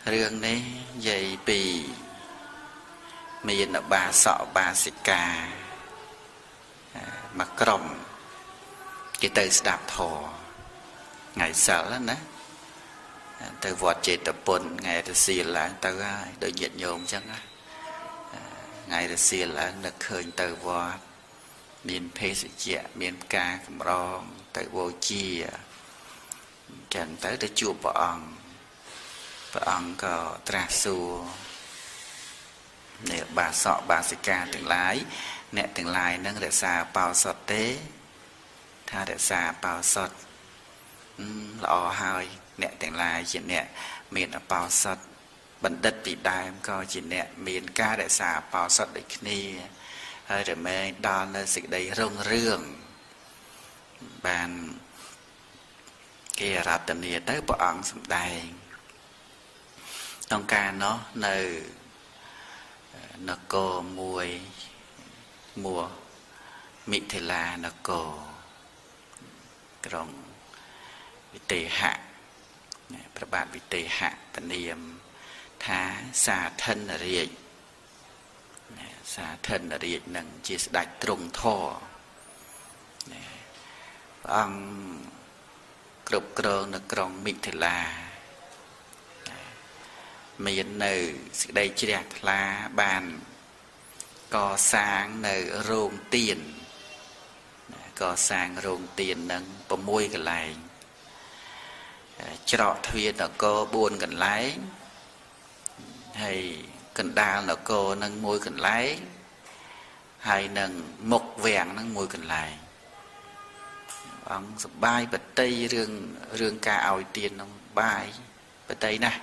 Rương này dạy bì mình là bà sọ bà xịt cà mà còng cái từ đạp thò ngày sợ lắm đó từ vọt chế tập bồn ngày từ xì là từ đôi nhiệt nhôm chắc á ngày từ xì là được khơi từ vọt miền phê sự chẹ miền ca cầm rong từ vô chi chẳng tới để chùa bọn có tra xua nè bà sọ bà xịt cà từng lái nè từng lái nâng để xa bao sọt tế tha để xa bao sọt lọ hơi nè từng lái chỉ nè miền ở bao sọt bận đất bị đai có chỉ nè miền ca để xa bao sọt để khi hơi để mê đo nơi sự đầy rong rương bàn kia ra tình nghĩa tới bộ ẩn sầm đầy trong ca nó nơi nó cô mùi mùa mị thì là nó cô trong vị tề hạ các bạn vị tề hạ tình niệm thá xa thân là riêng xa thân là riêng nâng chia đạch trùng thọ ông cục cờ nó trong mị thì là miền nơi đây chỉ đẹp là bàn có sáng nơi rồng tiền có sang rồng tiền nâng có môi cái này trọ thuyền nó có buồn gần lái hay cần đa nó có nâng môi gần lái hay nâng mộc vàng nâng môi gần lái ông bài bật tây rương ca ỏi tiền ông bài bật tây này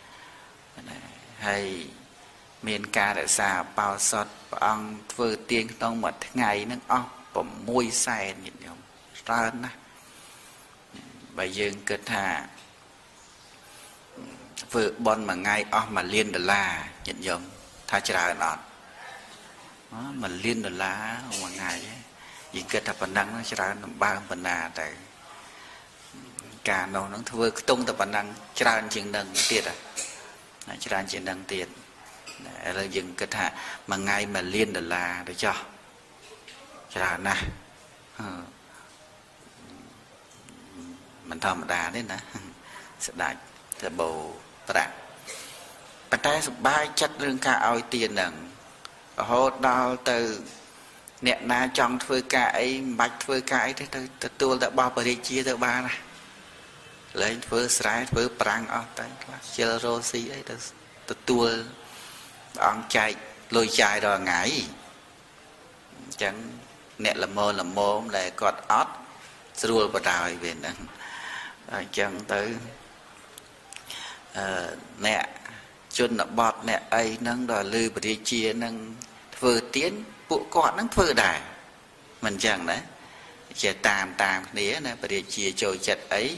hay miền ca đã xa bao sọt ông vừa tiên trong một ngày nó ốc và môi xe nhìn không trơn á bây giờ kết hạ vừa bon mà ngay ốc mà liên đờ la nhìn không tha trả nó mà liên đờ la mà ngày vì kết hợp bản năng nó trả nó ba phần nào tại cả nó vừa tung tập bản năng trả chừng nâng tiệt à trả chừng nâng tiệt là dừng cái thà mà ngay mà liên đờ la để cho trả nè mình thầm đà đấy nè sẽ đại sẽ bầu tạ bà tay sụp bay chất lương ca oi tiền nằng hô đào từ nẹt na trong phơi ca ấy bạch phơi ca ấy thế tôi đã bao bờ đi chia từ ba này lấy phơi sải phơi prang ở tay chơi rosi ấy tôi ông chạy lôi chạy rồi ngải chẳng nẹt là mơ lại cọt ót rùa vào đào về nè chẳng tới nẹt chôn là bọt nẹt ấy nâng đòi lư bờ đi chia nâng vừa tiến bộ cọt nâng vừa đài mình chẳng đấy chỉ tàm nế nè bờ đi chia trôi chật ấy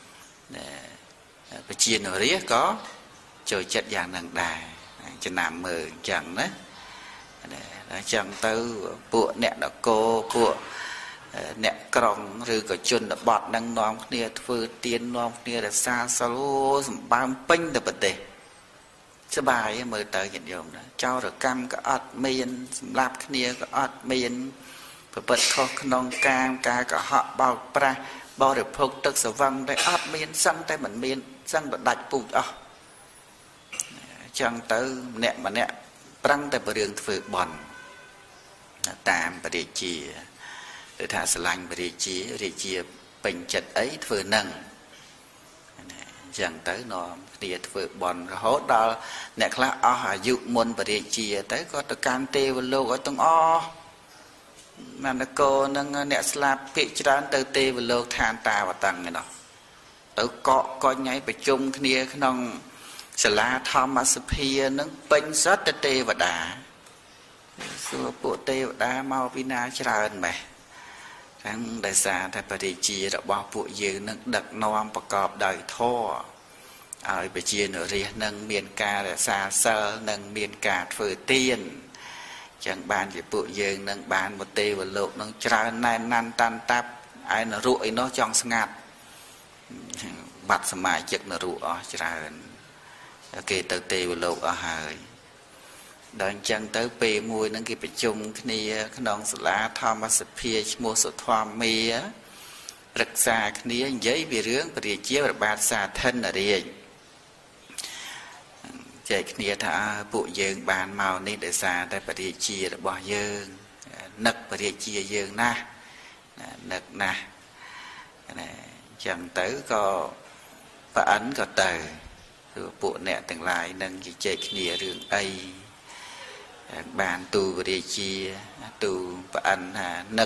bờ chia nổi riết có trôi chật dạng nâng đài cho nằm mờ chẳng đấy chẳng tới bộ nẹt là cô bộ nẹt còng rồi có chôn là bọt đang nóm kia vừa tiên nóm kia là xa xa lô bám pinh được bật đề sẽ bài mới tới hiện dùng đó cho rồi cam cái ớt miên lạp kia cái ớt miên và bật khó non cam ca cả họ bao pra bao được phục tức sở văng đây ớt miên xăng tay mình miên xăng được đạch bụt chẳng tới nẹt mà nẹt prang tại bờ đường vừa bòn tạm bờ địa chỉ để thả sành bờ địa chỉ bình chật ấy vừa nâng chẳng tới nó địa vừa bòn hốt đó nẹt là ở dụ môn bờ địa chỉ tới có từ can tê và lô có tung mà nó cô nâng nẹt slap bị trán từ tê và lô than ta và tầng này nó tới cọ coi nháy phải chung kia nông sẽ là thom mà sập hia nâng pin rất tê và đá xưa bộ tê và đá mau pina trơn mày thằng đại gia thay bà đi chia đã bao bộ dư nâng đặc non và cọp đời thô ở bà chia nửa riêng nâng miền ca để xa sơ nâng miền ca phở tiên chẳng bàn thì bộ dư nâng bàn một tê và lộ nâng trơn này năn tan tap ai nó rụi nó trong ngạt bạch sầm mài chực nó rụi trơn គេទៅទេវលោកអស់ហើយដល់អញ្ចឹងទៅពេលមួយហ្នឹងគេប្រជុំគ្នាក្នុងសាលាធម្មសភាឈ្មោះសុធម្មមារក្សាគ្នានិយាយពីរឿងព្រះរាជាព្រះបាទសាធិនរាជចែកគ្នាថាពួកយើងបានមកនេះដោយសារតែព្រះរាជារបស់យើងនឹកព្រះរាជាយើងណាស់នឹកណាស់ណាអញ្ចឹងទៅក៏ប្រអិនក៏ទៅគឺពួកអ្នកទាំងឡាយនឹងជជែកគ្នារឿងអីបានទូព្រះរាជាទូប្រអិនថានឹក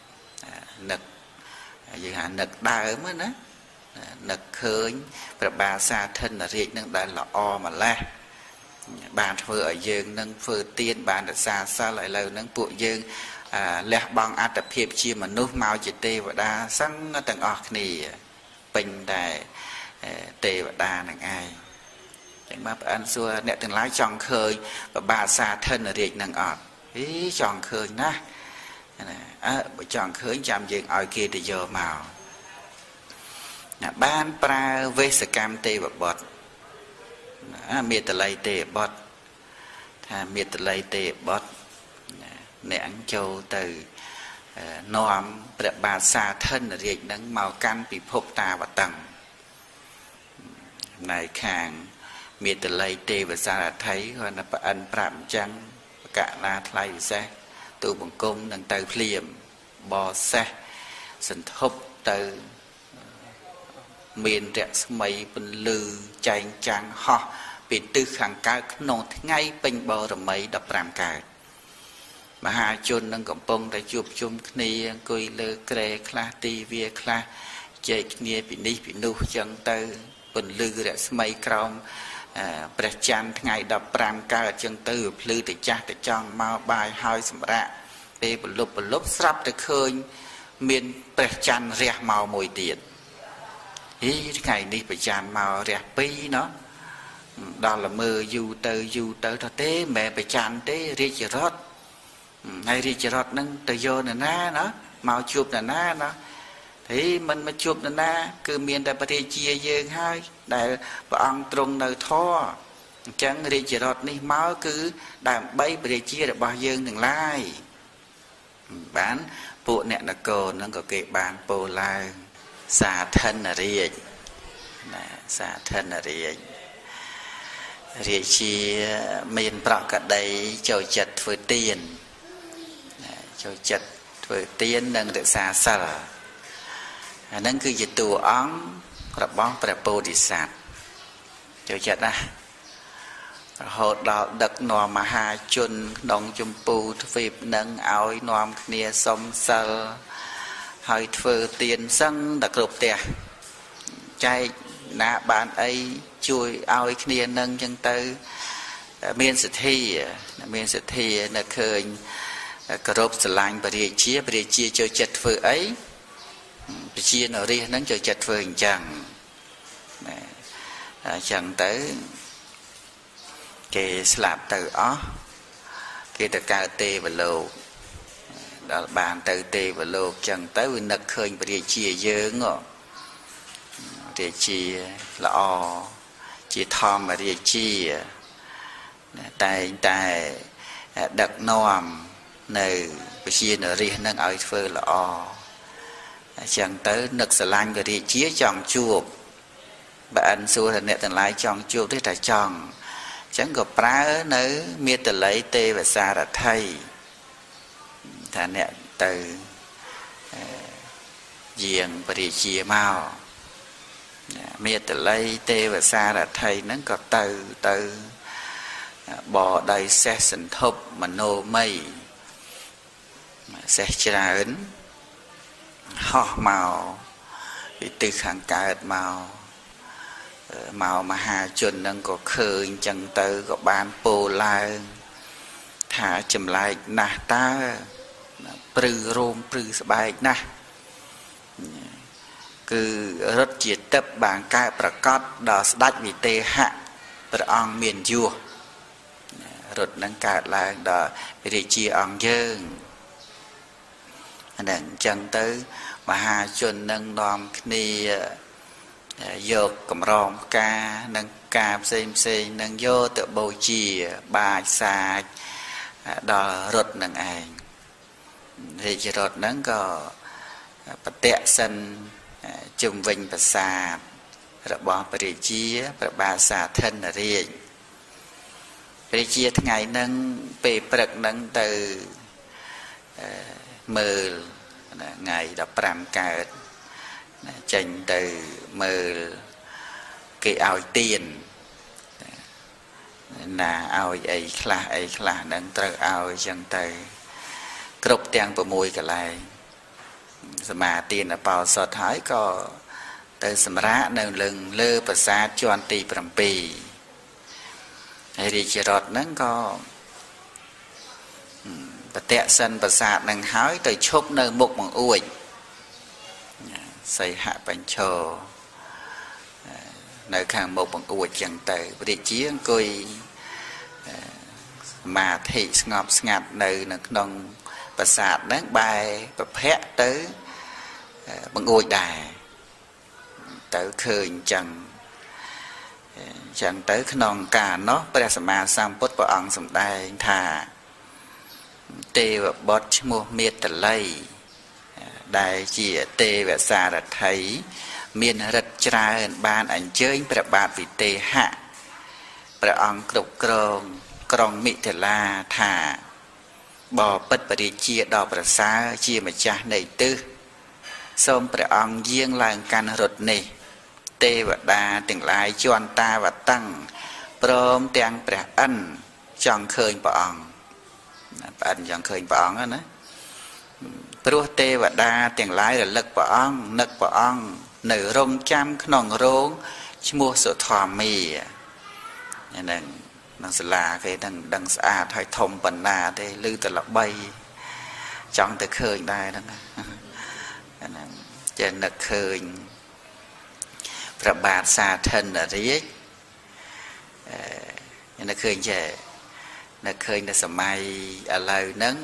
យើងថានឹកដើមណានឹកឃើញព្រះបាទសាធិនរាជនឹងដែលល្អម្លេះបានធ្វើឲ្យយើងនឹងធ្វើទានបានរក្សាសិលឥឡូវហ្នឹងពួកយើងលះបង់អត្តភាពជាមនុស្សមកជាទេវតាសឹងទាំងអស់គ្នាពេញតែទេវតានឹងឯងចឹងមកប្រអិនសួរអ្នកទាំងឡាយចង់ឃើញព្រះបាទសាធិនរាជនឹងអត់ចង់ឃើញណាបើចង់ឃើញចាំយើងឲ្យគេទៅយកមកបានប្រើវេសកម្មទេវបុត្រមេតល័យទេវបុត្រថាមេតល័យទេវបុត្រអ្នកចូលទៅនាំព្រះបាទសាធិនរាជនឹងមកកាន់ពិភពតាវតឹងនៅខាងមេតល័យទេវសារថីគាត់ប្រអិនប្រាប់អញ្ចឹងបកណាថ្លៃពិសេសទូបង្គំនឹងទៅភ្លាមបសេះសន្ធប់ទៅមានរស្មីពន្លឺចែងចាំងហោះពីទិសខាងកើតក្នុងថ្ងៃពេញបរមី15កើតមហាជននឹងកំពុងតែជួបជុំគ្នាអង្គុយលើគ្រែខ្លះទីវាខ្លះចែកគ្នាពីនេះពីនោះចឹងទៅពន្លឺរស្មីក្រោមព្រះច័ន្ទថ្ងៃ15កើតចឹងទៅភ្លឺទៅចាស់ទៅចង់មកបាយហើយសម្រាប់ពេលប្រលប់ស្រាប់តែឃើញមានព្រះច័ន្ទរះមកមួយទៀតថ្ងៃនេះព្រះច័ន្ទមករះ2ណោះដល់ល្មើយូរទៅថាទេមិនមែនព្រះច័ន្ទទេរាជរដ្ឋហើយរាជរដ្ឋនឹងទៅយកនរណាណាមកជួបនរណាណាទេមិនមកជួបនរណាគឺមានតែព្រះរាជាយើងហើយដែលព្រះអង្គទ្រង់នៅធម៌អញ្ចឹងរាជរដ្ឋនេះមកគឺដើម្បីព្រះរាជារបស់យើងទាំងឡាយបានពួកអ្នកនគរនឹងក៏គេបានពោលឡើងសាធិនរាជណាសាធិនរាជរាជាមានប្រកដីចូលចិត្តធ្វើទានចូលចិត្តធ្វើទាននិងរក្សាសិលអាហ្នឹងគឺជាតួអង្គរបស់ព្រះពោធិសត្វចូលចិត្តណារហូតដល់ដឹកនាំមហាជនក្នុងចម្ពូទ្វីបនឹងឲ្យនាំគ្នាសុំសិលហើយធ្វើទានសឹងតែគ្រប់ផ្ទះចែកណាបានអីជួយឲ្យគ្នានឹងចឹងទៅមានសទ្ធានៅឃើញគោរពស្រឡាញ់ព្រះរាជាចូលចិត្តធ្វើអីប្រជានរាជហ្នឹងចូលចិត្តធ្វើអញ្ចឹងណាអញ្ចឹងទៅគេស្លាប់ទៅអស់គេទៅកើតទេវលោកដល់បានទៅទេវលោកអញ្ចឹងទៅវានឹកឃើញព្រះរាជាយើងរាជាល្អជាធម្មរាជាតែងតែដឹកនាំនៅប្រជានរាជនឹងឲ្យធ្វើល្អអញ្ចឹងទៅនឹកស្រឡាញ់ព្រះរាជាចង់ជួបបើអិនសួរថាអ្នកទាំងឡាយចង់ជួបទេតែចង់អញ្ចឹងក៏ប្រើនៅមេតល័យទេវសារថីថាអ្នកទៅយាងព្រះរាជាមកមេតល័យទេវសារថីហ្នឹងក៏ទៅបដៃសេះសន្ធប់មโนម័យសេះច្រើនហោះមកពីទិសខាងកើតមកមហាជននឹងក៏ឃើញចឹងទៅក៏បានពោលឡើងថាចម្លែកណាស់តើព្រឺរោមព្រឺស្បែកណាស់គឺរត់ជាទឹកបានកើតប្រកាសដល់ស្ដេចវិទេហៈព្រះអង្គមានយោរត់នឹងកើតឡើងដល់រាជាអង្គយើងអាហ្នឹងអញ្ចឹងទៅមហាជននឹងនាំគ្នាយកកម្រងផ្កានិងផ្កាផ្សេងនឹងយកទៅបូជាបាចសាចដល់រត់នឹងឯងរាជរត់ហ្នឹងក៏បតៈសិនជុំវិញប្រាសាទរបស់ព្រះរាជាព្រះបាទសាធិនរាជព្រះរាជាថ្ងៃហ្នឹងពេលព្រឹកហ្នឹងទៅមើលថ្ងៃ15កើតចេញទៅមើលគេឲ្យទៀនណាឲ្យអីខ្លះហ្នឹងត្រូវឲ្យចឹងទៅគ្រប់ទាំង6កន្លែងសមាទានបោសុតហើយក៏ទៅសម្រាកនៅលើប្រាសាទជាន់ទី7ហើយរាជរថហ្នឹងក៏បតៈសិនប្រាសាទហ្នឹងហើយទៅឈប់នៅមុខបង្អួចសីហបញ្ឈរនៅខាងមុខបង្អួចចឹងទៅព្រះរាជាអង្គុយសមាធិស្ងប់ស្ងាត់នៅក្នុងប្រាសាទហ្នឹងបែរប្រភ័ក្រទៅបង្អួចដែរទៅឃើញចឹងទៅក្នុងកាលនោះព្រះសម្មាសម្ពុទ្ធព្រះអង្គសម្ដែងថាទេវបុត្រឈ្មោះមេតល័យដែលជាទេវសារថីមានរិទ្ធច្រើនបានអញ្ជើញព្រះបាទវិទេហៈព្រះអង្គគ្រប់គ្រងក្រុងមិថិលាថាបបិទ្ធបរិជាដ៏ប្រសើរជាម្ចាស់នៃទិសសូមព្រះអង្គយាងឡើងកាន់រថនេះទេវតាទាំងឡាយជន់តាវតੰព្រមទាំងព្រះអិនចង់ឃើញព្រះអង្គព្រះអិនចង់ឃើញព្រះអង្គណាព្រោះទេវតាទាំងឡាយរលឹកព្រះអង្គនឹកព្រះអង្គនៅរងចាំក្នុងរោងឈ្មោះសុធម្មាហ្នឹងនឹងសាលាគេនឹងដឹងស្អាតហើយធំបណ្ណាទេឮតែល្បីចង់ទៅឃើញដែរហ្នឹងចេះនឹកឃើញព្រះបាទសាធិនរាជនឹកឃើញចេះនឹកឃើញនៅសម័យឥឡូវហ្នឹង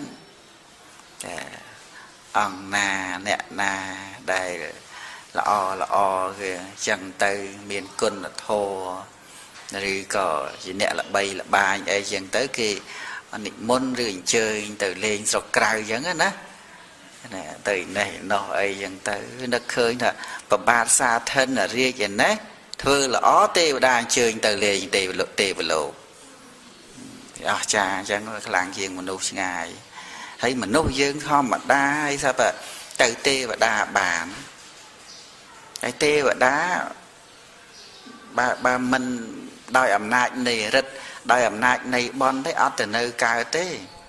អង្គណាអ្នកណាដែលល្អគឺចឹងទៅមានគុណធម៌ឬក៏ជាអ្នកល្បីល្បាញអីចឹងទៅគេនិមន្តឬអញ្ជើញទៅលេងស្រុកក្រៅចឹងណាទៅនេះនោះអីចឹងទៅនឹកឃើញថាប្របាទសាធិនរាជឯនេះធ្វើល្អទេវតាអញ្ជើញទៅលេងទេវលោកអស្ចារ្យចឹងខ្លាំងជាងមនុស្សឆ្ងាយហើយមនុស្សយើងធម្មតាហើយថាទៅទេវតាបានហើយទេវតាបើមិនដោយអំណាចនៃរិទ្ធដោយអំណាចនៃបន់ទេអត់ទៅនៅកើតទេ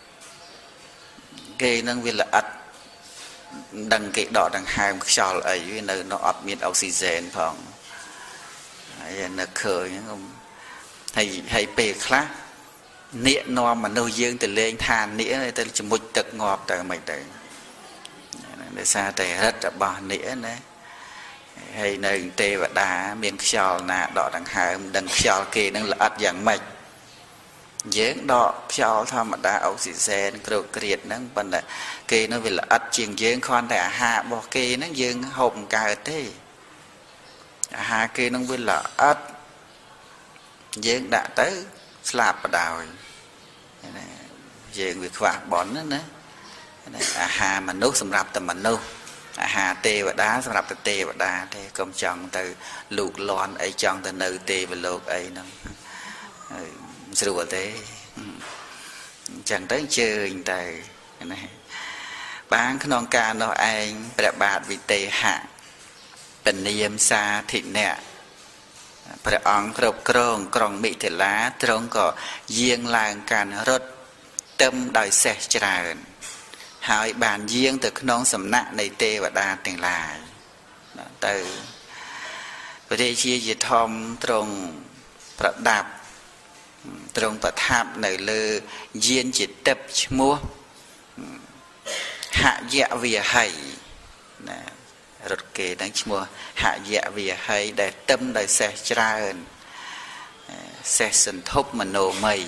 គេនឹងវាល្អិតដឹងគេដកដង្ហើមខ្យល់អីវានៅអត់មានអុកស៊ីហ្សែនផងហើយនឹកឃើញហើយពេលខ្លះនាគនាំមនុស្សយើងទៅលេងឋាននាគទៅជំមុជទឹកងាប់ទៅមិនទៅដោយសារតែរិទ្ធរបស់នាគណាហើយនៅទេវតាមានខ្យល់ណាដកដង្ហើមដឹងខ្យល់គេនឹងល្អិតយ៉ាងម៉េចយើងដកខ្យល់ធម្មតាអុកស៊ីហ្សែនគ្រោកគ្រៀតហ្នឹងប៉ុន្តែគេនឹងវាល្អិតជាងយើងគ្រាន់តែអាហាររបស់គេហ្នឹងយើងហូបមិនកើតទេអាហារគេនឹងវាល្អិតយើងដាក់ទៅស្លាប់បដ ாய் ណាយើងវាខ្វះបន់ណាអាហារមនុស្សសម្រាប់តែមនុស្សអាហារទេវតាសម្រាប់តែទេវតាទេកុំចង់ទៅលូកលាន់អីចង់ទៅនៅទេវលោកអីហ្នឹងស្រួលទេអញ្ចឹងទៅអញ្ជើញទៅណាបានក្នុងការនោះឯងព្រះបាទវិទេហៈពនាមសាធិនៈព្រះអង្គគ្រប់គ្រងក្រុងមិថិលាទ្រង់ក៏យាងឡើងកាន់រថទឹមដោយសេះច្រើនហើយបានយាងទៅក្នុងសំណាក់នៃទេវតាទាំងឡាយទៅព្រះរាជាជាធំទ្រង់ប្រដាប់ទ្រង់ប្រថាប់នៅលើយានជាទឹកឈ្មោះហយវិហីណារត់គេនឹងឈ្មោះហយវិហីដែលទឹមដោយសេះច្រើនសេះសន្ធប់មโนម័យ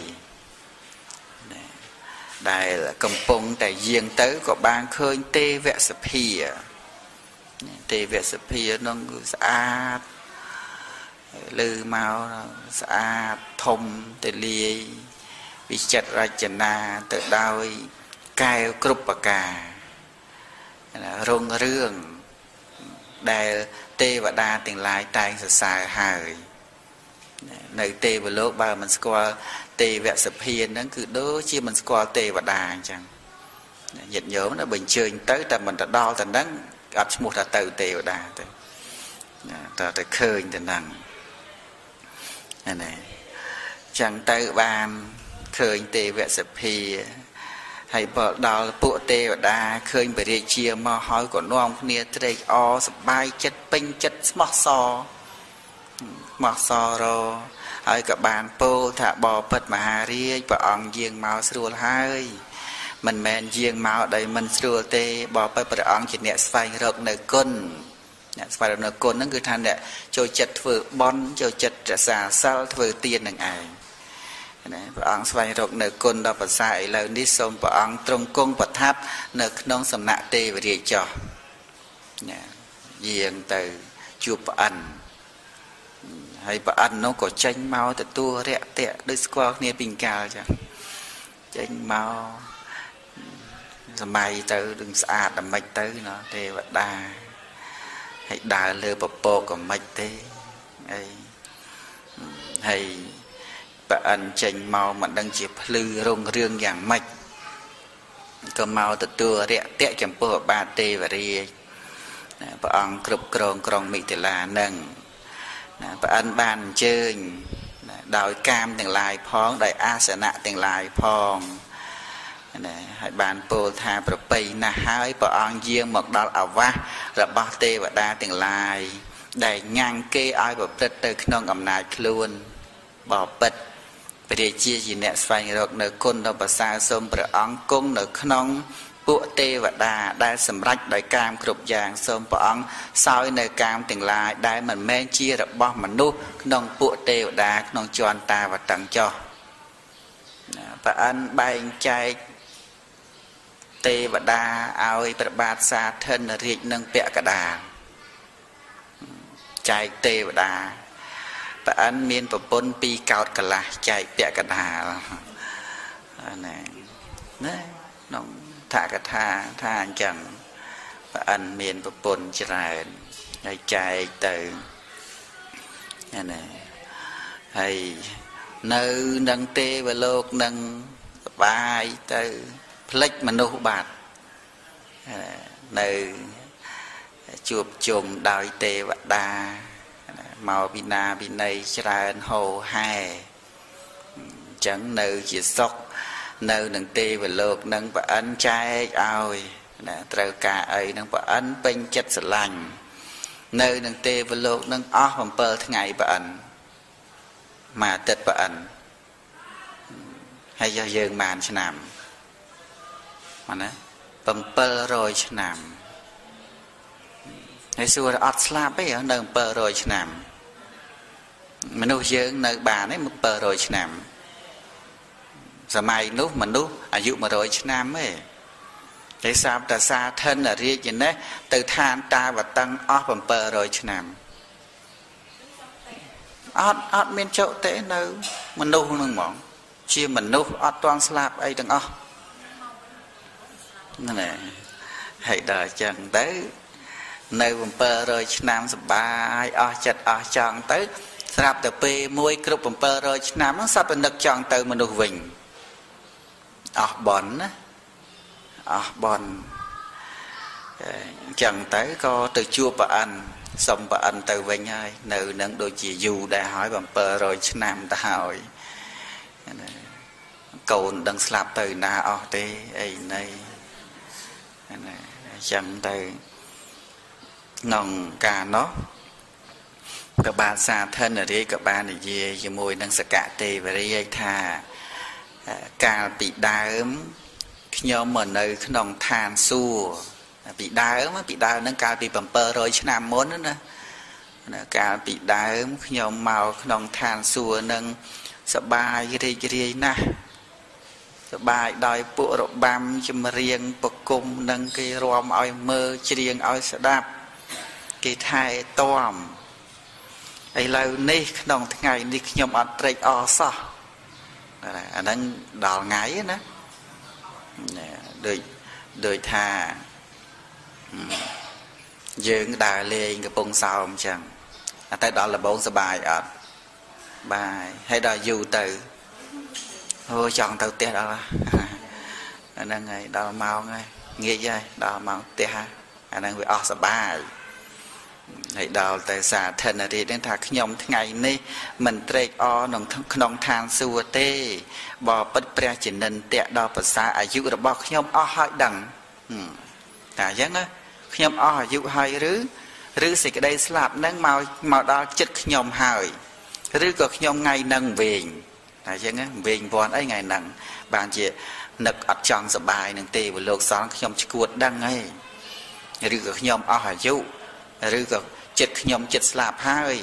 ដែលកំពុងតែយាងទៅក៏បានឃើញទេវសភាទេវសភានោះគឺស្អាត lư mau xã thông tự liê vì chật ra chân na tự đau cài cướp bạc cả rong rương đại tê và đa tiền lại tay xài hài nơi tê và lốp ba mình qua tê vẹt sập hiền nó cứ đố chia mình qua tê và đà chẳng nhiệt nhớ nó bình chơi tới ta mình đã đo thành đắng ấp một là từ tê và đà ta ta khơi thành đằng này chẳng tới ban khơi tê vẹt sập hiền hay bỏ đào bộ tê và đà khơi về địa chia mà hỏi của non kia tới o sập bay chất pin chất mọt so rồiហើយក៏បានពោលថាបបិទ្ធមហារាជព្រះអង្គយាងមកស្រួលហើយមិនមែនយាងមកដោយមិនស្រួលទេបបិទ្ធព្រះអង្គជាអ្នកស្វែងរកនៅគុណអ្នកស្វែងរកនៅគុណហ្នឹងគឺថាអ្នកចូលចិត្តធ្វើបន់ចូលចិត្តរក្សាសិលធ្វើទាននឹងឯងណាព្រះអង្គស្វែងរកនៅគុណដល់ប្រសើរឥឡូវនេះសូមព្រះអង្គទ្រង់គង់ប្រថាប់នៅក្នុងសំណាក់ទេវរាជចោះណាយាងទៅជួបព្រះអិនហើយប្រអិននោះក៏ចេញមកទទួលរាក់ទាក់ដូចស្គាល់គ្នាពីកាលចឹងចេញមកសម័យទៅនឹងស្អាតដល់ម៉េចទៅណោះទេវតាហើយដើរលើពពកក៏មិនទេអីហើយប្រអិនចេញមកមិនដឹងជាភ្លឺរុងរឿងយ៉ាងម៉េចក៏មកទទួលរាក់ទាក់ចំពោះបាទទេវរាជព្រះអង្គគ្រប់គ្រងក្រុងមិថិលានឹងព្រះអិនបានអញ្ជើញដោយកាមទាំងឡាយផងដោយអាសនៈទាំងឡាយផងណាហើយបានពោលថាប្រពៃណាស់ហើយព្រះអង្គយាងមកដល់អាវាសរបស់ទេវតាទាំងឡាយដែលញ៉ាំងគេឲ្យប្រព្រឹត្តទៅក្នុងអំណាចខ្លួនបបិទ្ធព្រះរាជាជាអ្នកស្វែងរកនៅគុណដ៏ប្រសើរសូមព្រះអង្គគង់នៅក្នុងពួកទេវតាដែលសម្រេចដោយកាមគ្រប់យ៉ាងសូមព្រះអង្គសោយនៅកាមទាំងឡាយដែលមិនមែនជារបស់មនុស្សក្នុងពួកទេវតាក្នុងជាន់តាវតੰចោះព្រះអិនបែងចែកទេវតាឲ្យព្រះបាទសាធិនរាជនិងពាក់កណ្ដាលចែកទេវតាព្រះអិនមានប្រពន្ធពីរកោដកន្លះចែកពាក់កណ្ដាលណាក្នុងថាកថាថាអញ្ចឹងព្រះអិនមានប្រពន្ធច្រើនហើយចែកទៅណាហើយនៅនឹងទេវលោកនឹងសបាយទៅផ្លិចមនុស្សបាត់នៅជួបជុំដោយទេវតាមកពីណាពីណីច្រើនហោហែអញ្ចឹងនៅជាសុខនៅនឹងទេវលោកនឹងព្រះអិនចែកឲ្យណាត្រូវការអីនឹងព្រះអិនពេញចិត្តស្រឡាញ់នៅនឹងទេវលោកនឹងអស់7ថ្ងៃព្រះអិនមួយអាទិត្យព្រះអិនហើយយើងបានឆ្នាំមកណា700ឆ្នាំហើយសួរអត់ស្លាប់ទេនៅ700ឆ្នាំមនុស្សយើងនៅបានទេ700ឆ្នាំសម័យនោះមនុស្សអាយុ100ឆ្នាំទេតែសាបតាសាធិនរាជនេះទៅឋានតាវតੰអស់700ឆ្នាំអត់មានចុទេនៅមនុស្សនឹងហ្មងជាមនុស្សអត់ទាន់ស្លាប់អីទាំងអស់ហ្នឹងហើយហើយដល់អញ្ចឹងទៅនៅ700ឆ្នាំសបាយអស់ចិត្តអស់ចង់ទៅស្រាប់តែពេលមួយគ្រប់700ឆ្នាំហ្នឹងសត្វទៅនឹកចង់ទៅមនុស្សវិញអស់បនណាអស់បនអញ្ចឹងទៅក៏ទៅជួបព្រះអិនសុំព្រះអិនទៅវិញហើយនៅនឹងដូចជាយូរដែរហើយ700ឆ្នាំទៅហើយកូនដឹងស្លាប់ទៅណាអស់ទេអីណីអញ្ចឹងទៅក្នុងការនោះព្រះបាទសាធិនរាជក៏បាននិយាយជាមួយនឹងសកទេវរាជថាកាលពីដើមខ្ញុំមកនៅក្នុងឋានសួគ៌ពីដើមហ្នឹងកាលពី700ឆ្នាំមុនណាកាលពីដើមខ្ញុំមកក្នុងឋានសួគ៌នឹងសប្បាយរីករាយណាស់សប្បាយដោយពួករបាំចម្រៀងប្រគំនឹងគេរាំឲ្យមើលច្រៀងឲ្យស្ដាប់គេថែទាំឥឡូវនេះក្នុងថ្ងៃនេះខ្ញុំអត់ត្រេកអរសោះអាហ្នឹងដល់ថ្ងៃណាដូចថាយើងដើរលេងកំពង់សោមអញ្ចឹងតែដល់លបងសបាយអត់បាយហើយដល់យូរទៅអូចង់ទៅផ្ទះដល់អាហ្នឹងហើយដល់ម៉ោងហើយងាយហើយដល់ម៉ោងផ្ទះអាហ្នឹងវាអស់សបាយហើយដល់ទៅសាធនរាជនឹងថាខ្ញុំថ្ងៃនេះមិនត្រេកអរក្នុងឋានសួគ៌ទេបើពិតព្រះជានិន្ទៈដល់ប្រសើរអាយុរបស់ខ្ញុំអស់ហើយដឹងតែអញ្ចឹងខ្ញុំអស់អាយុហើយឬសេចក្តីស្លាប់នឹងមកដល់ចិត្តខ្ញុំហើយឬក៏ខ្ញុំថ្ងៃនឹងវិញតែអញ្ចឹងវែងពាន់អីថ្ងៃហ្នឹងបានជានឹកអត់ចង់សបាយនឹងទេវលោកសង្ឃខ្ញុំឈួតដឹងហើយឬក៏ខ្ញុំអស់អាយុឬក៏ចិត្តខ្ញុំចិត្តស្លាប់ហើយ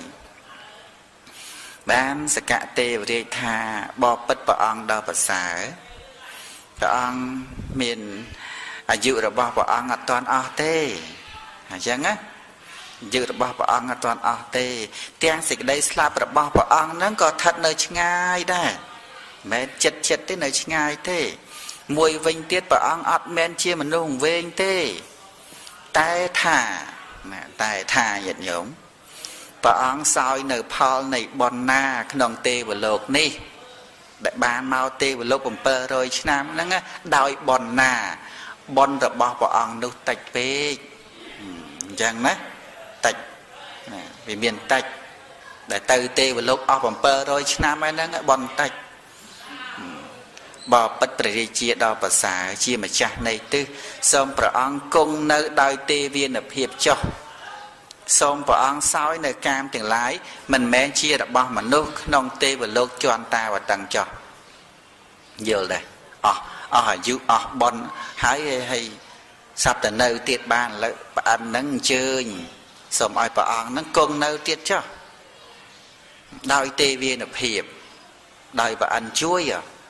បានសកទេវរាជថាបបិទ្ធព្រះអង្គដល់ប្រសើរព្រះអង្គមានអាយុរបស់ព្រះអង្គអត់ទាន់អស់ទេអញ្ចឹងណាអាយុរបស់ព្រះអង្គអត់ទាន់អស់ទេទាំងសេចក្តីស្លាប់របស់ព្រះអង្គហ្នឹងក៏ស្ថិតនៅឆ្ងាយដែរមិនមែនចិត្តទេនៅឆ្ងាយទេមួយវិញទៀតព្រះអង្គអត់មែនជាមនុស្សវែងទេតែថាញាតិញោមព្រះអង្គសោយនៅផលនៃបុណ្យណាក្នុងទេវលោកនេះដែលបានមកទេវលោក700ឆ្នាំហ្នឹងដោយបុណ្យណាបុណ្យរបស់ព្រះអង្គនោះតិចពេកអញ្ចឹងណាតិចវាមានតិចដែលទៅទេវលោកអស់700ឆ្នាំហ្នឹងបុណ្យតិចបើពិតព្រះរាជាដល់ប្រសើរជាម្ចាស់នៃទិសសូមព្រះអង្គគង់នៅដោយទេវានុភាពចុះសូមព្រះអង្គសោយនៅកាមទាំងឡាយមិនមែនជារបស់មនុស្សក្នុងទេវលោកជន់តាវតឹងចុះយល់ដែរអស់អាយុអស់បុណ្យហើយសັບតែនៅទៀតបានឥឡូវប្រអិនហ្នឹងអញ្ជើញសូមឲ្យព្រះអង្គហ្នឹងគង់នៅទៀតចុះដោយទេវានុភាពដោយព្រះអិនជួយ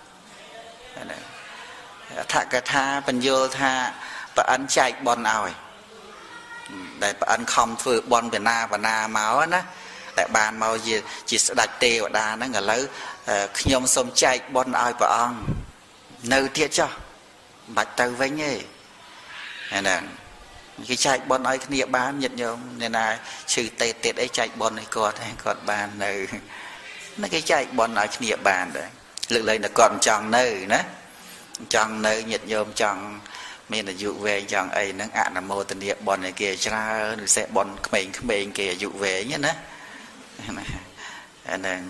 អដ្ឋកថាបញ្យល់ថាព្រះអិនចែកបុណ្យឲ្យដែលព្រះអិនខំធ្វើបុណ្យបណ្ណាមកណាតែបានមកជាស្ដេចទេវតាហ្នឹងឥឡូវខ្ញុំសូមចែកបុណ្យឲ្យព្រះអង្គនៅទៀតចុះមិនបាច់ទៅវិញទេហ្នឹងគេចែកបុណ្យឲ្យគ្នាបានញាតិញោមអ្នកណាឈឺទេអីចែកបុណ្យឲ្យគាត់បាននៅគេចែកបុណ្យឲ្យគ្នាបានដែរលើកលែងតែគាត់មិនចង់នៅណាចង់នៅញាតិញោមចង់មានអាយុវែងចង់អីហ្នឹងអនុមោទនាបុណ្យឲ្យគេច្រើនឬសេះបុណ្យក្មេងគេអាយុវែងណាអាហ្នឹង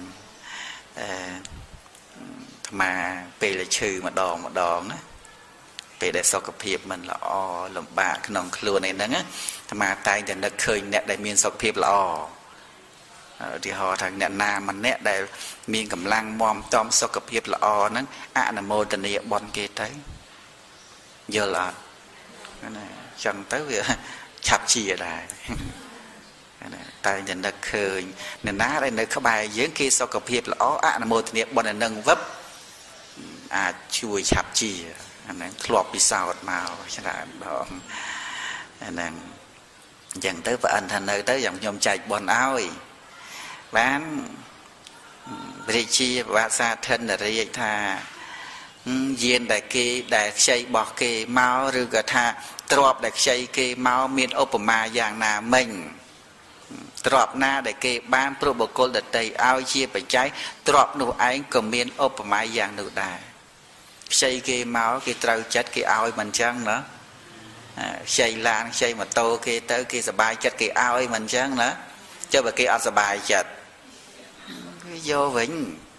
អាត្មាពេលឈឺម្ដងណាពេលដែលសុខភាពមិនល្អលំបាកក្នុងខ្លួនអីហ្នឹងអាត្មាតែងតែនឹកឃើញអ្នកដែលមានសុខភាពល្អឧទាហរណ៍ថាអ្នកណាម្នាក់ដែលមានកម្លាំងមាំតំសុខភាពល្អហ្នឹងអនុមោទនាបុណ្យគេទៅយល់អត់ណាចឹងទៅវាឆាប់ជាដែរណាតែតែនឹកឃើញអ្នកណាដែលនៅក្បែរយើងគេសុខភាពល្អអនុមោទនាបុណ្យនឹងវឹបអាចជួយឆាប់ជាអាហ្នឹងធ្លាប់ពិសោធន៍មកច្រើនដងអាហ្នឹងអញ្ចឹងទៅព្រះអិនថានៅទៅយ៉ាងខ្ញុំចែកបុណ្យឲ្យបានរាជាវាសាធិនរាជថាយានដែលគេដែលខ្ចីបោះគេមកឬក៏ថាទ្រព្យដែលខ្ចីគេមកមានឧបមាយ៉ាងណាមិញទ្រព្យណាដែលគេបានព្រោះបុគ្គលដតីឲ្យជាបច្ច័យទ្រព្យនោះឯងក៏មានឧបមាយ៉ាងនោះដែរខ្ចីគេមកគេត្រូវចិត្តគេឲ្យមិនចឹងណាខ្ចីឡានខ្ចីម៉ូតូគេទៅគេសប្បាយចិត្តគេឲ្យមិនចឹងណាចុះបើគេអត់សប្បាយចិត្តគេយកវិញ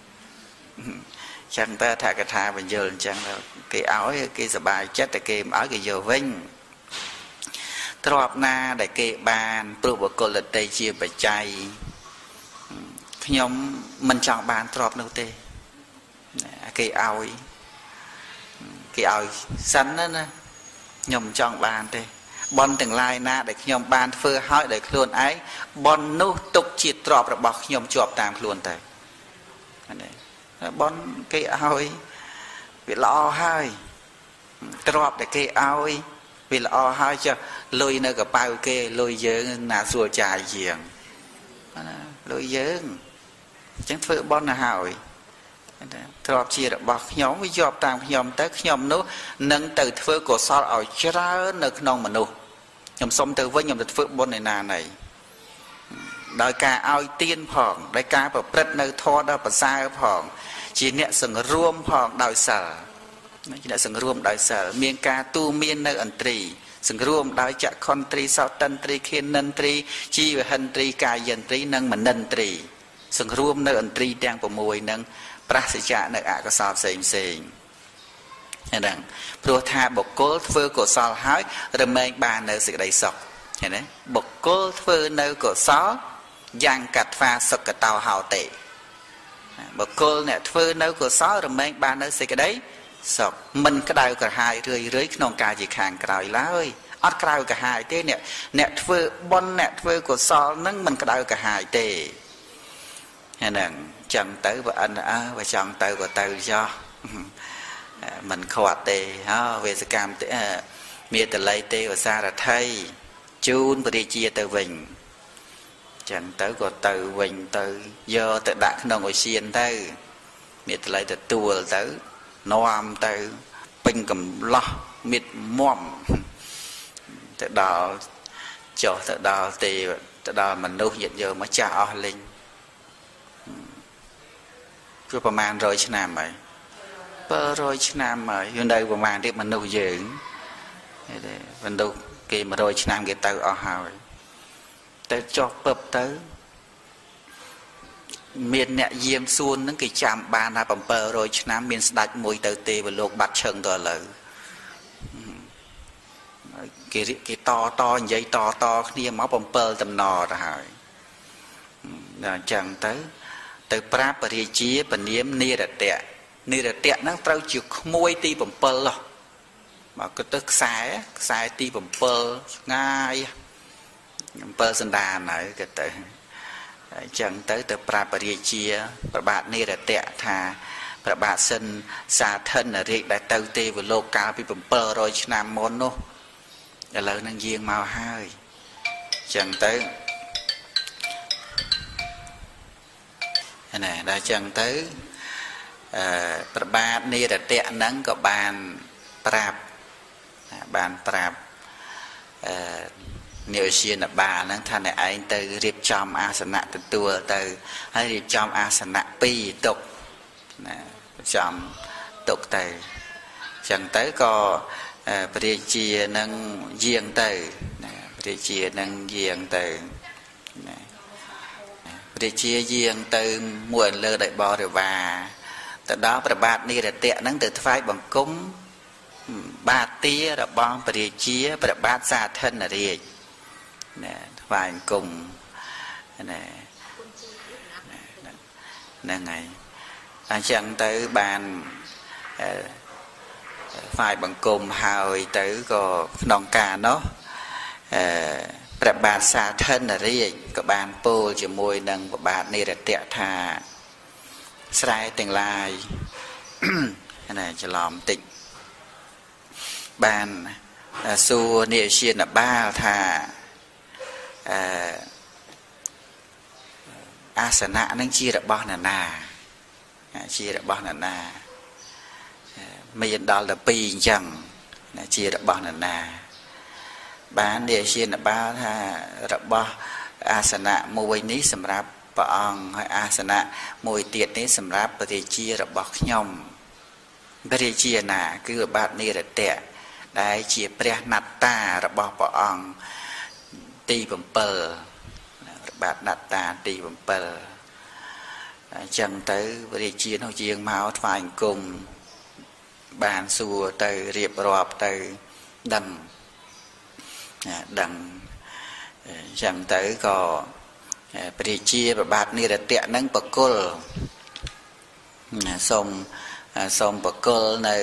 ចឹងតើថាកថាបញ្យលអញ្ចឹងគេឲ្យគេសប្បាយចិត្តតែគេមិនឲ្យគេយកវិញទ្រព្យណាដែលគេបានព្រោះបុគ្គលដតីជាបច្ច័យខ្ញុំមិនចង់បានទ្រព្យនោះទេគេឲ្យសិនណាខ្ញុំមិនចង់បានទេបុណ្យទាំងឡាយណាដែលខ្ញុំបានធ្វើឲ្យដោយខ្លួនឯងបុណ្យនោះទុកជាទ្រព្យរបស់ខ្ញុំជាប់តាមខ្លួនទៅបុណ្យគេឲ្យវាល្អហើយទ្រព្យដែលគេឲ្យវាល្អហើយចុះលុយនៅកប៉ៅគេលុយយើងណាស្រួលចាយជាងលុយយើងអញ្ចឹងធ្វើបន់ទៅហើយទ្រព្យជារបស់ខ្ញុំវាយកតាមខ្ញុំទៅខ្ញុំនោះនឹងទៅធ្វើកុសលឲ្យច្រើននៅក្នុងមនុស្សខ្ញុំសុំទៅវិញខ្ញុំទៅធ្វើបុណ្យឯណាណីដោយការឲ្យទានផងដោយការប្រព្រឹត្តនៅធម៌ដ៏ប្រសើរផងជាអ្នកសង្រួមផងដោយសិលជាអ្នកសង្រួមដោយសិលមានការទូមាននៅឥន្ទ្រីសង្រួមដោយចក្ខុន្ទ្រីសោតន្ទ្រីឃានិន្ទ្រីជីវហិន្ទ្រីកាយន្ទ្រីនិងមនិន្ទ្រីសង្រួមនៅឥន្ទ្រីទាំង6នឹងប្រសិជ្ជៈនៅអកុសលផ្សេងហ្នឹងព្រោះថាបុគ្គលធ្វើកុសលហើយរមែងបាននៅសេចក្តីសុខឃើញទេបុគ្គលធ្វើនៅកុសលយ៉ាងកាត់ហ្វាសុគតោហោតេបុគ្គលអ្នកធ្វើនៅកុសលរមែងបាននៅសេចក្តីសុខមិនក្តៅក្រហាយរឿយក្នុងការជាខាងក្រោយឡើយអត់ក្តៅក្រហាយទេអ្នកធ្វើបុណ្យអ្នកធ្វើកុសលនឹងមិនក្តៅក្រហាយទេហ្នឹងចឹងទៅបើអិនបើចង់ទៅក៏ទៅចោះមិនខាត់ទេវេសកម្មទេមេតល័យទេវសារថៃជូនពរិជាទៅវិញចឹងទៅក៏ទៅវិញទៅយកទៅដាក់ក្នុងឧសៀនទៅមេតល័យទទួលទៅនាំទៅពេញកំឡោះមៀតមុំទៅដល់ចុះទៅដល់ទេទៅដល់មនុស្សញាតិយកមកចាស់អស់លេងគឺប្រហែល100ឆ្នាំហើយ700ឆ្នាំហើយយូរនៅប្រហែលទៀតមនុស្សយើងមនុស្សគេ100ឆ្នាំគេទៅអស់ហើយទៅចុះពឹបទៅមានអ្នកយាមសួនហ្នឹងគេចាំបានថា700ឆ្នាំមានស្ដេចមួយទៅទេវលោកបាត់ឈឹងទៅឥឡូវគេនិយាយតគ្នាមក7តំណទៅហើយដល់អញ្ចឹងទៅប្រាប់ពរាជាពនាមនិរតៈហ្នឹងត្រូវជាក្មួយទី7មកក៏ទៅខ្សែទី7ឆ្ងាយ7សន្តានហើយក៏ទៅអញ្ចឹងទៅប្រាប់ពរាជាប្របាទនិរតៈថាប្របាទសិនសាធិនរាជដែលទៅទេវលោកកាលពី700ឆ្នាំមុននោះឥឡូវនឹងយាងមកហើយអញ្ចឹងទៅណាដល់អញ្ចឹងទៅប្របាទនិរតៈហ្នឹងក៏បានប្រាប់និយានបាលហ្នឹងថាអ្នកឯងទៅរៀបចំអាសនៈទទួលទៅហើយរៀបចំអាសនៈ2ទុកណារៀបចំទុកទៅអញ្ចឹងទៅក៏ព្រះរាជានឹងយាងទៅណាព្រះរាជានឹងយាងទៅណាព្រះរាជាយាងទៅមួយលើដោយបរិវារទៅដល់ព្រះបាទនិរតៈហ្នឹងទៅថ្វាយបង្គំបាទារបស់ព្រះរាជាព្រះបាទសាធិនរាជណាថ្វាយបង្គំណាហ្នឹងហើយអញ្ចឹងទៅបានថ្វាយបង្គំហើយទៅក៏ក្នុងការនោះព្រះបាទសាធិនរាជក៏បានពោលជាមួយនឹងព្រះបាទនិរតៈថាស្រែទាំងឡាយណាច្រឡំតិចបានសួរនិយានបាលថាអាសនៈនឹងជារបស់នរណាជារបស់នរណាមានដល់ទៅ2អញ្ចឹងជារបស់នរណាបាននិយានបាលថារបស់អាសនៈមួយនេះសម្រាប់ព្រះអង្គហើយអាសនៈមួយទៀតនេះសម្រាប់ព្រះរាជារបស់ខ្ញុំព្រះរាជាណាគឺព្រះបាទនិរតៈដែលជាព្រះនត្តារបស់ព្រះអង្គទី7ព្រះបាទនត្តាទី7អញ្ចឹងទៅព្រះរាជានោះជាងមកថ្វាយអង្គមបានសួរទៅរៀបរាប់ទៅដឹងអញ្ចឹងទៅក៏ព្រះរាជាព្រះបាទនិរតៈនឹងបកុលសូមបកុលនៅ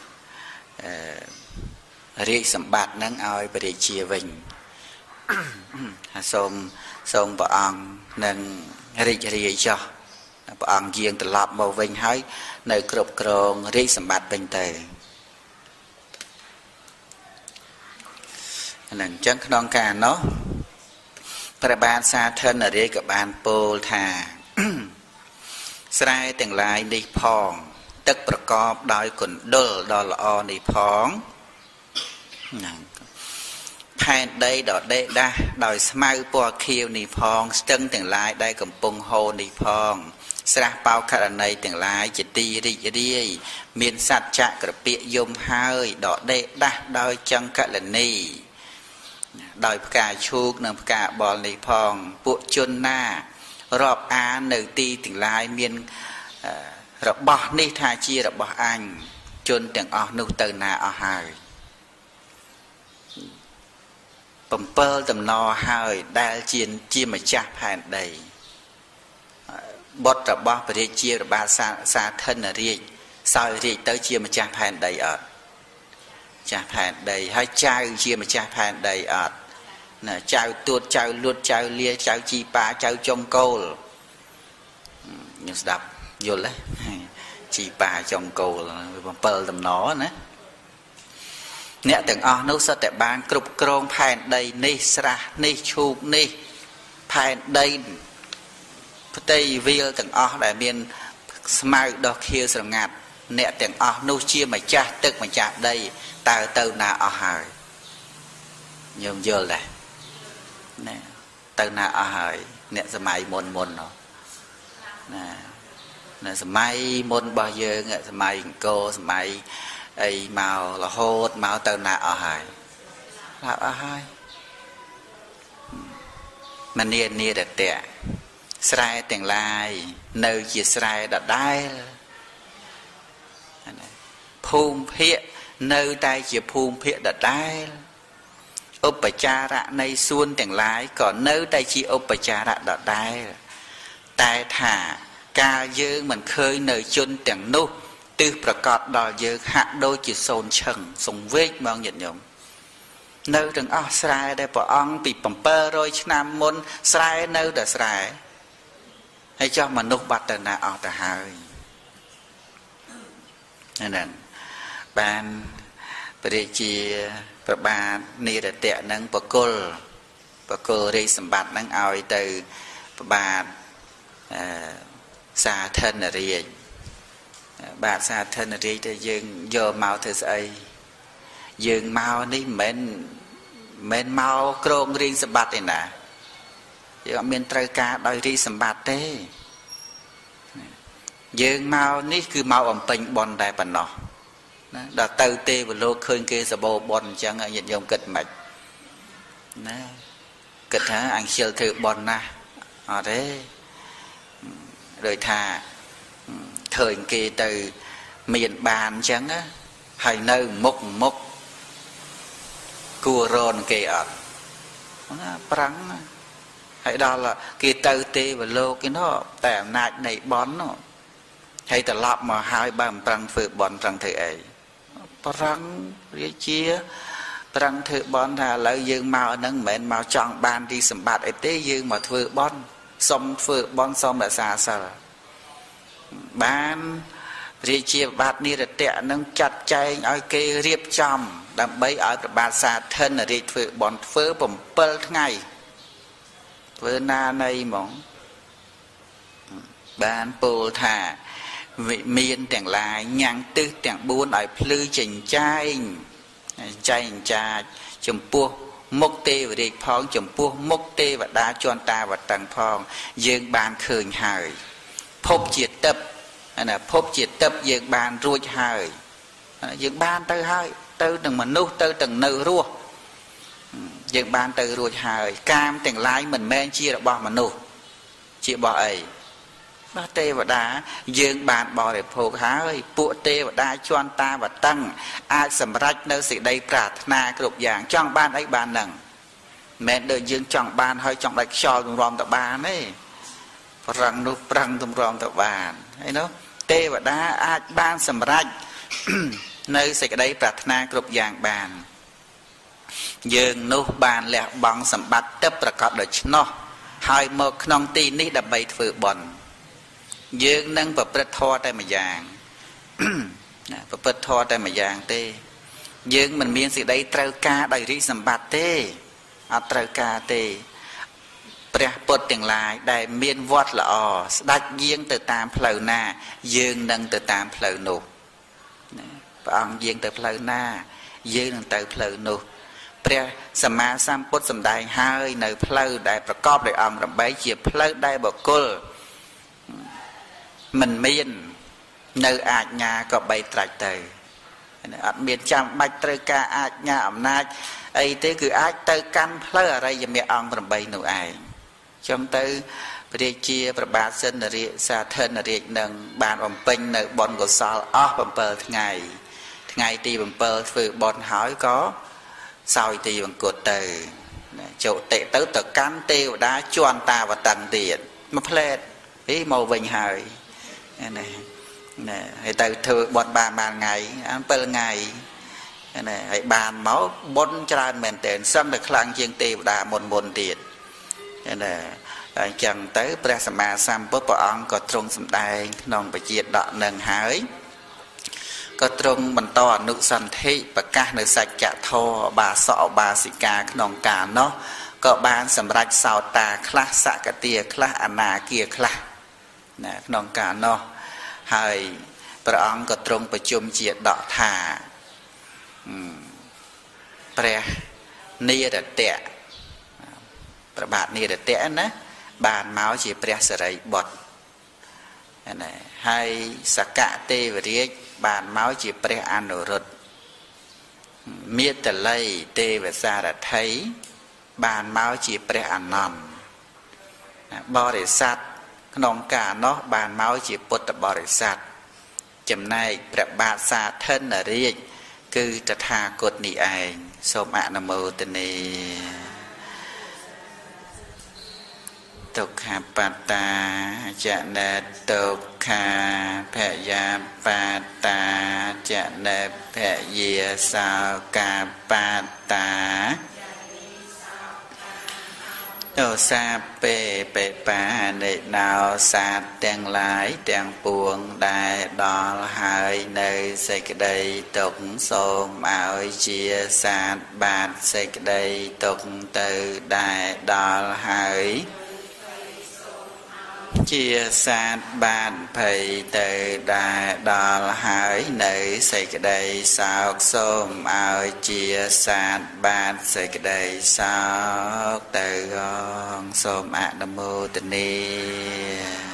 រាជសម្បត្តិនឹងឲ្យព្រះរាជាវិញសូមព្រះអង្គនឹងរីករាយចុះព្រះអង្គយាងត្រឡប់មកវិញហើយនៅគ្រប់គ្រងរាជសម្បត្តិវិញទៅហ្នឹងអញ្ចឹងក្នុងការនោះព្រះបាទសាធនរាជក៏បានពោលថាស្រែទាំងឡាយនេះផងទឹកប្រកបដោយកណ្ដុលដ៏ល្អនេះផងផែនដីដ៏ដេកដាស់ដោយស្មៅពណ៌ខៀវនេះផងស្ទឹងទាំងឡាយដែលកំពុងហូរនេះផងស្រះបោខរណីទាំងឡាយជាទីរីករាយមានសត្វចក្រពាកយំហើយដ៏ដេកដាស់ដោយចង្កលនីដោយផ្កាឈូកនិងផ្កាបលនេះផងពួកជនណារាប់អាននៅទីទាំងឡាយមានរបស់នេះថាជារបស់អញជនទាំងអស់នោះទៅណាអស់ហើយ7តំណហើយដែលជាម្ចាស់ផែនដីបុត្ររបស់ព្រះរាជារបស់សាធនរាជសោយរាជទៅជាម្ចាស់ផែនដីអត់ចាស់ផែនដីហើយចៅជាម្ចាស់ផែនដីអត់ណាចៅទួតចៅលួតចៅលាចៅជីប៉ាចៅចុងកូលខ្ញុំស្ដាប់យល់ទេជីប៉ាចុងកូល7តំណណាអ្នកទាំងអស់នោះសុទ្ធតែបានគ្រប់គ្រងផែនដីនេះស្រះនេះឈូកនេះផែនដីផ្ទៃវាលទាំងអស់ដែលមានស្មៅដោះខៀវស្រងាត់អ្នកទាំងអស់នោះជាម្ចាស់ទឹកម្ចាស់ដីតើទៅណាអស់ហើយញោមយល់ដែរណាទៅណាអស់ហើយអ្នកសម័យមុនណានៅសម័យមុនរបស់យើងសម័យអង្គរសម័យអីមករហូតមកទៅណាអស់ហើយអស់ហើយមនីនិរតៈស្រែទាំងឡាយនៅជាស្រែដដែលភូមិភាគនៅតែជាភូមិភាគដដែលឧបចារៈនៃសួនទាំងឡាយក៏នៅតែជាឧបចារៈដដែលតែថាកាលយើងមិនឃើញនៅជនទាំងនោះទិសប្រកាសដល់យើងហាក់ដូចជាសូនឈឹងសង្វេគមកញាតិញោមនៅទាំងអស់ស្រែដែលព្រះអង្គពី700ឆ្នាំមុនស្រែនៅតែស្រែហើយចោះមនុស្សបាត់ទៅណាអស់ទៅហើយហ្នឹងបានព្រះរាជាព្រះបាទនិរតៈនឹងបកុលរាជសម្បត្តិនឹងឲ្យទៅព្រះបាទសាធនរាជបាទសាធនរាជទៅយើងយកមកធ្វើស្អីយើងមកនេះមិនមែនមកក្រងរាជសម្បត្តិទេណាយើងអត់មានត្រូវការដោយរាជសម្បត្តិទេយើងមកនេះគឺមកបំពេញបុណ្យតែប៉ុណ្ណោះណាដល់ទៅទេវលោកឃើញគេសបោបុណ្យអញ្ចឹងញាតិញោមគិតមិនណាគិតថាអញខ្ជិលធ្វើបុណ្យណាស់អត់ទេដោយថាឃើញគេទៅមានបានអញ្ចឹងហើយនៅមុខគួររនគេអត់ប្រាំងហើយដល់គេទៅទេវលោកគេនោះតែអំណាចនៃបន់នោះហើយត្រឡប់មកហើយបើមិនប្រឹងធ្វើបន់ប្រឹងធ្វើអីប្រឹងរាជាប្រឹងធ្វើបន់ថាឥឡូវយើងមកហ្នឹងមិនមែនមកចង់បានទីសម្បត្តិអីទេយើងមកធ្វើបន់សុំធ្វើបន់សុំរក្សាសិលបានរាជាបាទនិរតៈនឹងចាត់ចែងឲ្យគេរៀបចំដើម្បីឲ្យព្រះបាទសាធនរាជធ្វើបន់ធ្វើ7ថ្ងៃធ្វើណានៃហ្មងបានពោលថាវិមានទាំងឡាយញ៉ាំងទិសទាំង4ឲ្យភ្លឺចិញ្ចែងចាចចំពោះមុខទេវរាជផងចំពោះមុខទេវតាជន្តាវតឹងផងយើងបានឃើញហើយភពជាទឹកណាភពជាទឹកយើងបានរួចហើយយើងបានទៅហើយទៅទាំងមនុស្សទៅទាំងនៅរស់យើងបានទៅរួចហើយកាមទាំងឡាយមិនមែនជារបស់មនុស្សជារបស់អីរបស់ទេវតាយើងបានបរិភោគហើយពួកទេវតាជន្តាវតឹងអាចសម្រេចនៅសេចក្តីប្រាថ្នាគ្រប់យ៉ាងចង់បានអីបានហ្នឹងមិនមែនដូចយើងចង់បានហើយចង់ដាច់ខ្យល់ទម្រាំទៅបានទេប្រឹងនោះប្រឹងទម្រាំទៅបានហើយនោះទេវតាអាចបានសម្រេចនៅសេចក្តីប្រាថ្នាគ្រប់យ៉ាងបានយើងនោះបានលះបង់សម្បត្តិទឹកប្រកបដូច្នោះហើយមកក្នុងទីនេះដើម្បីធ្វើបុណ្យយើងនឹងប្រព្រឹត្តធម៌តែម្យ៉ាងណាប្រព្រឹត្តធម៌តែម្យ៉ាងទេយើងមិនមានសេចក្តីត្រូវការដោយរាជសម្បត្តិទេអត់ត្រូវការទេព្រះពុទ្ធទាំងឡាយដែលមានវត្តល្អស្ដេចយាងទៅតាមផ្លូវណាយើងនឹងទៅតាមផ្លូវនោះព្រះអង្គយាងទៅផ្លូវណាយើងនឹងទៅផ្លូវនោះព្រះសម្មាសម្ពុទ្ធសម្ដែងហើយនៅផ្លូវដែលប្រកបដោយអង្គ8ជាផ្លូវដែលបុគ្គលមិនមាននៅអាជ្ញាក៏បីត្រាច់ទៅអត់មានចាំបាច់ត្រូវការអាជ្ញាអំណាចអីទេគឺអាចទៅកាន់ផ្លូវអរិយមគ្គអង្គ8នោះឯងចឹងទៅព្រះរាជាប្របាទសិនរាជសាធិនរាជនឹងបានបំពេញនៅបុណ្យកុសលអស់7ថ្ងៃថ្ងៃទី7ធ្វើបុណ្យហើយក៏សោយទីវង្គតទៅចូលតិទៅកាន់ទេវតាជន់តាវតឹងទៀតមួយផ្លែតមកវិញហើយណាហើយទៅធ្វើបុណ្យបានថ្ងៃ7ថ្ងៃណាហើយបានមកបុណ្យច្រើនមែនទែនសឹងតែខ្លាំងជាងទេវតាមុនទៀតណាអញ្ចឹងទៅព្រះសម្មាសម្ពុទ្ធព្រះអង្គក៏ទ្រង់សម្ដែងក្នុងបជាដកនឹងហើយក៏ទ្រង់បន្តអនុសន្ធិប្រកាសនៅសច្ចធម៌បាសកបាសិកាក្នុងកាលនោះក៏បានសម្រេចសោតាខ្លះសកទាខ្លះអនាគាខ្លះណាក្នុងកាលនោះហើយព្រះអង្គក៏ទ្រង់ប្រជុំជាដកថាព្រះនិរតៈព្រះបាទនិរតៈណាបានមកជាព្រះសិរីបុត្រណាហើយសកទេវរាជបានមកជាព្រះអនុរុទ្ធមាតល័យទេវសារថីបានមកជាព្រះអនន្តបរិស័ទក្នុងកាលនោះបានមកជាពុទ្ធបរិស័ទចំណែកព្រះបាទសាធិនរាជគឺតថាគតនេះឯងសូមអនុមោទនាទុក្ខបត្តាចនៈទុក្ខាភយាបត្តាចនៈភយាសោកាបត្តាទោសាពេបេបានិណោសាទទាំងឡាយទាំងពួងដែលដល់ហើយនៅសេចក្តីទុក្ខសូមឲ្យជាសាទបាត់សេចក្តីទុក្ខទៅដែលដល់ហើយជាសាទបានភ័យទៅដែលដល់ហើយនៅសេចក្តីសោកសូមឲ្យជាសាទបានសេចក្តីសោកទៅសូមអនុមោទនា